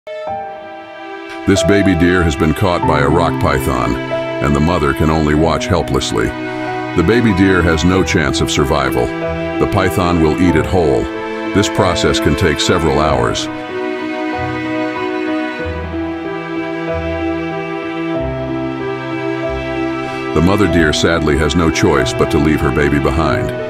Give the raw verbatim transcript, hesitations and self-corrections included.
This baby deer has been caught by a rock python, and the mother can only watch helplessly. The baby deer has no chance of survival. The python will eat it whole. This process can take several hours. The mother deer sadly has no choice but to leave her baby behind.